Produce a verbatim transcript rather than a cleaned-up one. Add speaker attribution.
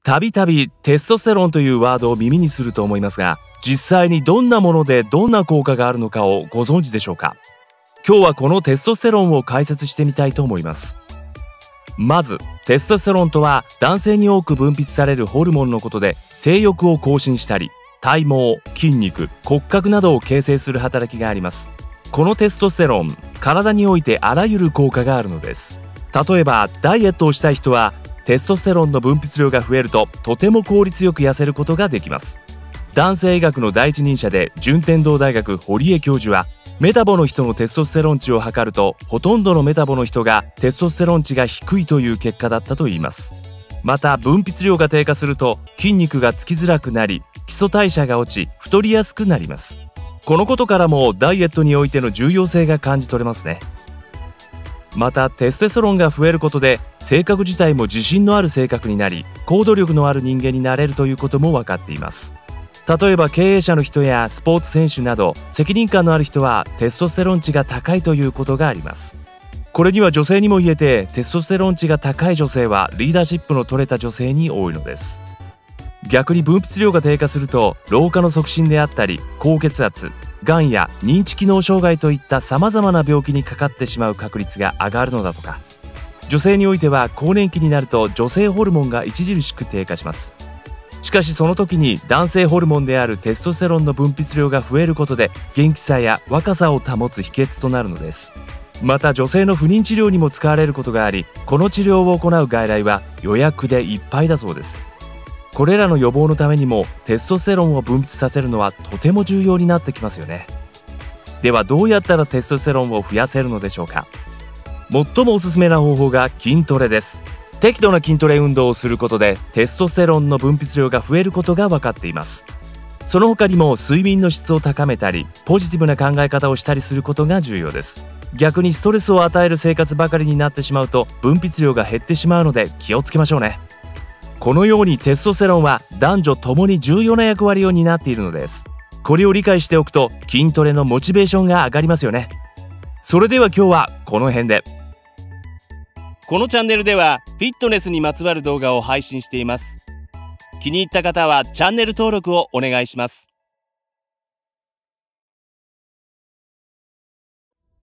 Speaker 1: たびたびテストステロンというワードを耳にすると思いますが、実際にどんなものでどんな効果があるのかをご存知でしょうか。今日はこのテストステロンを解説してみたいと思います。まずテストステロンとは男性に多く分泌されるホルモンのことで、性欲を更新したり体毛、筋肉、骨格などを形成する働きがあります。このテストステロン、体においてあらゆる効果があるのです。例えばダイエットをしたい人はテストステロンの分泌量が増えるととても効率よく痩せることができます。男性医学の第一人者で順天堂大学堀江教授は、メタボの人のテストステロン値を測るとほとんどのメタボの人がテストステロン値が低いという結果だったといいます。また分泌量が低下すると筋肉がつきづらくなり、基礎代謝が落ち太りやすくなります。このことからもダイエットにおいての重要性が感じ取れますね。またテストステロンが増えることで性格自体も自信のある性格になり、行動力のある人間になれるということも分かっています。例えば経営者の人やスポーツ選手など責任感のある人はテストステロン値が高いということがあります。これには女性にも言えて、テストステロン値が高い女性はリーダーシップの取れた女性に多いのです。逆に分泌量が低下すると老化の促進であったり、高血圧、がんや認知機能障害といったさまざまな病気にかかってしまう確率が上がるのだとか。女性においては更年期になると女性ホルモンが著しく低下します。しかしその時に男性ホルモンであるテストステロンの分泌量が増えることで元気さや若さを保つ秘訣となるのです。また女性の不妊治療にも使われることがあり、この治療を行う外来は予約でいっぱいだそうです。これらの予防のためにもテストステロンを分泌させるのはとても重要になってきますよね。ではどうやったらテストステロンを増やせるのでしょうか。最もおすすめな方法が筋トレです。適度な筋トレ運動をすることでテストステロンの分泌量が増えることが分かっています。その他にも睡眠の質を高めたり、ポジティブな考え方をしたりすることが重要です。逆にストレスを与える生活ばかりになってしまうと分泌量が減ってしまうので気をつけましょうね。このようにテストステロンは男女ともに重要な役割を担っているのです。これを理解しておくと筋トレのモチベーションが上がりますよね。それでは今日はこの辺で。このチャンネルではフィットネスにまつわる動画を配信しています。気に入った方はチャンネル登録をお願いします。